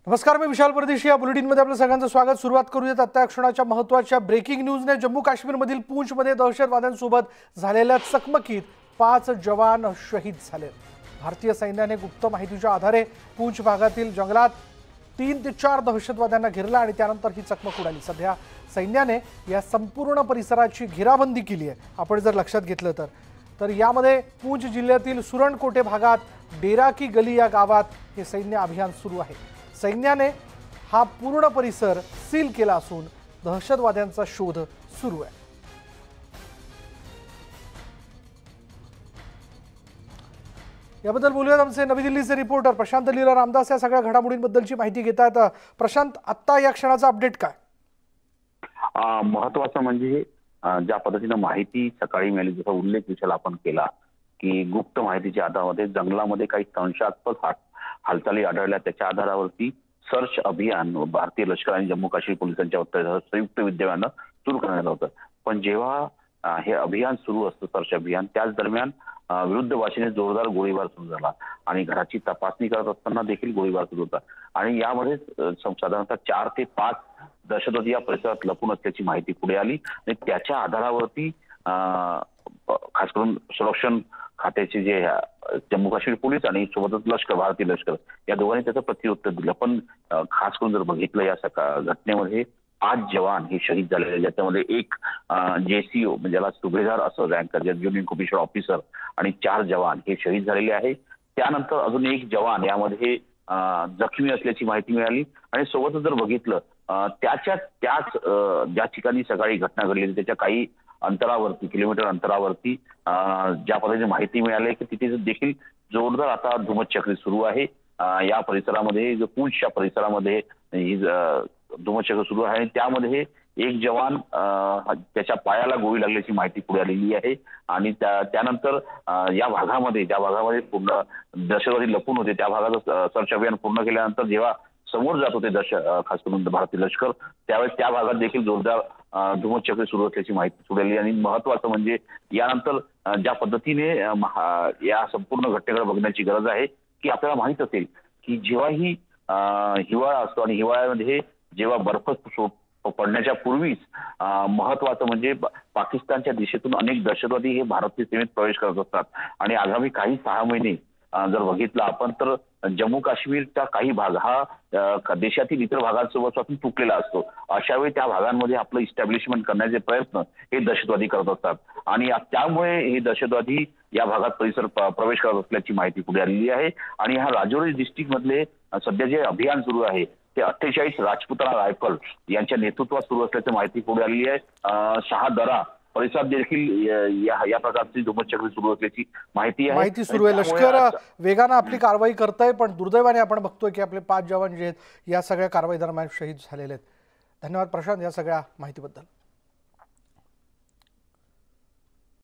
नमस्कार, मी विशाल परदेशी. या बुलेटिनमध्ये आपलं सगळ्यांचं स्वागत. सुरुवात करूयात आता क्षणाच्या महत्त्वाच्या ब्रेकिंग न्यूजने. जम्मू काश्मीरमधील पूंछमध्ये दहशतवाद्यांसोबत झालेल्या चकमकीत 5 जवान शहीद झाले. भारतीय सैन्याने गुप्त माहितीच्या आधारे पूंछ भागातील जंगलात 3 ते 4 दहशतवाद्यांना घेरलं आणि त्यानंतर ही चकमक उडाली. सध्या सैन्याने या संपूर्ण परिसराची घेराबंदी केली आहे. आपण जर लक्षात घेतलं तर यामध्ये पूंछ जिल्ह्यातील सुरणकोटे भागात डेरा की गली या गावात हे सैन्य अभियान सुरू आहे. सैन्याने हा पूर्ण परिसर सील केला असून दहशतवाद्यांचा शोध सुरू आहे. याबद्दल बोलूयात. आमचे नवी दिल्लीचे रिपोर्टर प्रशांत लीला रामदास या सगळ्या घडामोडींबद्दलची माहिती घेतात. प्रशांत, आता या क्षणाचा अपडेट काय? महत्त्वाचं म्हणजे ज्या पद्धतीने माहिती सकाळी मिळाली, जसा उल्लेख विशाल आपण केला की गुप्त माहितीच्या आधारामध्ये जंगलामध्ये काही संशयास्पद हालचाली आढळल्या. त्याच्या आधारावरती सर्च अभियान भारतीय लष्कर आणि जम्मू काश्मीर पोलिसांच्या संयुक्त विद्यमानं सुरू करण्यात आलं होतं. पण जेव्हा हे अभियान सुरू असतं, सर्च अभियान, त्याच दरम्यान विरुद्ध वाशीने जोरदार गोळीबार सुरू झाला आणि घराची तपासणी करत असताना देखील गोळीबार सुरू होता. आणि यामध्ये साधारणतः 4 ते 5 दहशतवादी या परिसरात लपून असल्याची माहिती पुढे आली आणि त्याच्या आधारावरती खास करून संरक्षण खात्याचे जे जम्मू काश्मीर पोलीस आणि सोबतच लष्कर, भारतीय लष्कर, या दोघांनी त्याचं प्रत्युत्तर दिलं. पण खास करून जर बघितलं या घटनेमध्ये 5 जवान हे शहीद झालेले, ज्याच्यामध्ये एक JCO म्हणजे ज्याला सुभेदार असं रँक, ज्युनियर कमिशनर ऑफिसर, आणि 4 जवान हे शहीद झालेले आहे. त्यानंतर अजून एक जवान यामध्ये जखमी असल्याची माहिती मिळाली. आणि सोबतच जर बघितलं त्याच ज्या ठिकाणी सकाळी घटना घडली त्याच्या काही अंतरावरती, किलोमीटर अंतरावरती ज्या पद्धतीने माहिती मिळाली की तिथे देखील जोरदार आता धुमचक्री सुरू आहे. या परिसरामध्ये, जो पूंछच्या परिसरामध्ये ही धुमचक्र सुरू आहे. त्यामध्ये एक जवान त्याच्या पायाला गोळी लागल्याची माहिती पुढे आलेली आहे. आणि त्यानंतर या भागामध्ये, ज्या भागामध्ये पूर्ण दहशतवादी लपून होते, त्या भागाचं सर्च अभियान पूर्ण केल्यानंतर जेव्हा समोर जात होते खास करून भारतीय लष्कर, त्यावेळेस त्या भागात देखील जोरदार धुमचक्री सुरू असल्याची माहिती पुढे आली. आणि महत्वाचं म्हणजे यानंतर ज्या पद्धतीने या संपूर्ण घटनेकडे बघण्याची गरज आहे की आपल्याला माहित असेल की जेव्हाही हिवाळा असतो आणि हिवाळ्यामध्ये जेव्हा बर्फ पडण्याच्या पूर्वीच महत्वाचं म्हणजे पाकिस्तानच्या दिशेतून अनेक दहशतवादी हे भारतीय सीमेत प्रवेश करत असतात. आणि आगामी काही 6 महिने जर बघितलं आपण तर जम्मू काश्मीरचा काही भाग हा देशातील इतर भागांसोबत तुटलेला असतो. अशा वेळी त्या भागांमध्ये आपलं इस्टॅब्लिशमेंट करण्याचे प्रयत्न हे दहशतवादी करत असतात. आणि त्यामुळे हे दहशतवादी या भागात प्रवेश करत असल्याची माहिती पुढे आलेली आहे. आणि हा राजौरी डिस्ट्रिक्ट मधले सध्या जे अभियान सुरू आहे ते 48 राजपुताना रायफल यांच्या नेतृत्वात सुरू असल्याची माहिती पुढे आलेली आहे. शहादरा परिसरात देखील या प्रकारची धुमचक्री सुरू असल्याची माहिती सुरू आहे. लष्कर वेगानं आपली कारवाई करत आहे. पण दुर्दैवाने आपण बघतोय की आपले 5 जवान जे आहेत या सगळ्या कारवाई दरम्यान शहीद झालेले आहेत. धन्यवाद प्रशांत या सगळ्या माहितीबद्दल.